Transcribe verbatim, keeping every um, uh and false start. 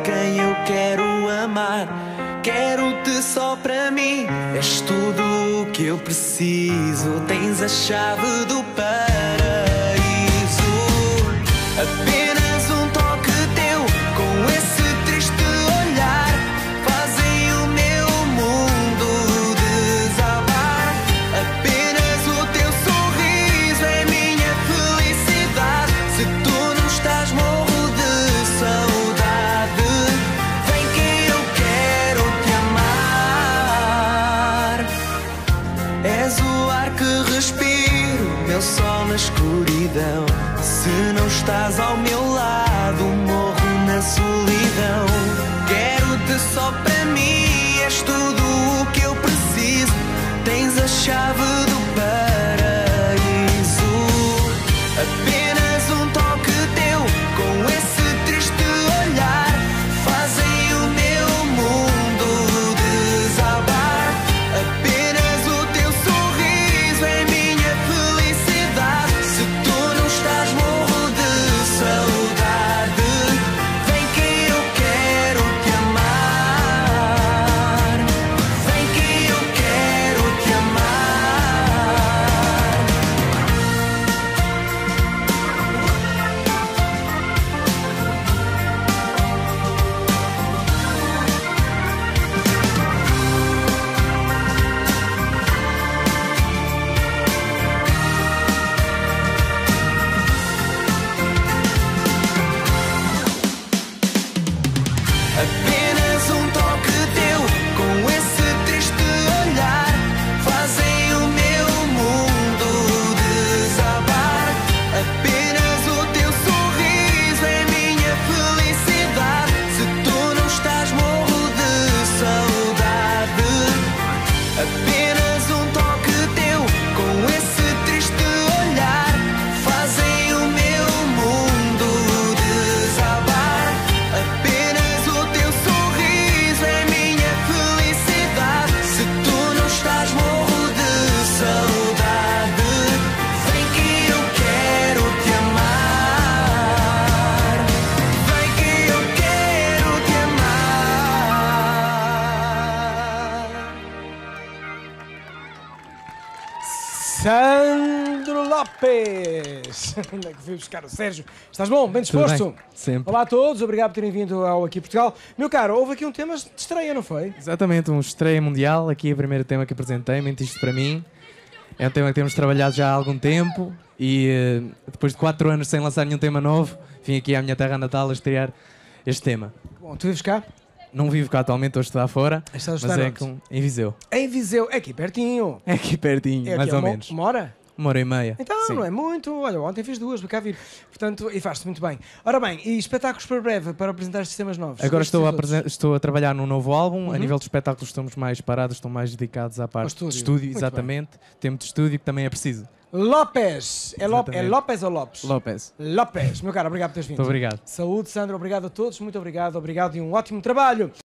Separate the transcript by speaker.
Speaker 1: quem eu quero amar. Quero-te só para mim, és tudo o que eu preciso. Tens a chave do paraíso. Apenas um toque teu, com esse triste olhar, fazem o meu mundo desabar. Apenas o teu sorriso é minha felicidade. Se tu não estás, morro de saudade. Vem que eu quero te amar. És o ar que respiro, meu sol na escuridão. Se não estás ao meu lado, morro na solidão. Quero-te só para mim, és tudo o que eu preciso. Tens a chave do paraíso. Apenas um toque teu, com esse triste olhar, fazem o meu mundo desabar. Apenas o teu sorriso é minha felicidade. Se tu não estás, morro de saudade. Vem que eu quero te amar. Vem que eu quero te amar. Apenas um toque teu, com esse triste olhar, fazem o meu mundo desabar. Apenas o teu sorriso é minha felicidade. Se tu não estás, morro de saudade. Apenas um toque teu, com esse triste olhar, fazem o meu mundo desabar. Apenas o teu sorriso é minha felicidade. Se tu não estás, morro de saudade. Vem que eu quero te amar. Vem que eu quero te amar.
Speaker 2: Sandro Lopes! Onde é que fui buscar o Sérgio? Estás bom? Bem disposto?
Speaker 3: Tudo bem, sempre.
Speaker 2: Olá a todos, obrigado por terem vindo ao Aqui Portugal. Meu caro, houve aqui um tema de estreia, não foi?
Speaker 3: Exatamente, um estreia mundial. Aqui é o primeiro tema que apresentei, Mentiste para mim. É um tema que temos trabalhado já há algum tempo e eh, depois de quatro anos sem lançar nenhum tema novo, vim aqui à minha terra natal a estrear este tema.
Speaker 2: Bom, tu vives cá?
Speaker 3: Não vivo cá atualmente, estou a estudar fora,
Speaker 2: Estás a
Speaker 3: mas
Speaker 2: estudar
Speaker 3: é
Speaker 2: onde?
Speaker 3: com, em Viseu.
Speaker 2: Em Viseu, é aqui pertinho.
Speaker 3: É aqui pertinho,
Speaker 2: É aqui
Speaker 3: mais
Speaker 2: a
Speaker 3: ou
Speaker 2: uma-
Speaker 3: menos.
Speaker 2: Uma hora?
Speaker 3: Uma hora e meia.
Speaker 2: Então,
Speaker 3: Sim.
Speaker 2: não é muito. Olha, ontem fiz duas, para cá vir. Portanto, e faz-se muito bem. Ora bem, e espetáculos para breve para apresentar estes temas novos?
Speaker 3: Agora
Speaker 2: Estes
Speaker 3: estou a,
Speaker 2: e outros?
Speaker 3: apresen- estou a trabalhar num novo álbum.
Speaker 2: Uhum.
Speaker 3: A nível de espetáculos estamos mais parados, estão mais dedicados à parte
Speaker 2: estúdio.
Speaker 3: de estúdio,
Speaker 2: Muito
Speaker 3: exatamente. Tempo de estúdio que também é preciso.
Speaker 2: Lopes! É, Lop é
Speaker 3: Exatamente.
Speaker 2: Lopes ou Lopes?
Speaker 3: Lopes.
Speaker 2: Lopes. Meu caro, obrigado por teres vindo.
Speaker 3: Muito obrigado.
Speaker 2: Saúde, Sandro, obrigado a todos, muito obrigado, obrigado e um ótimo trabalho.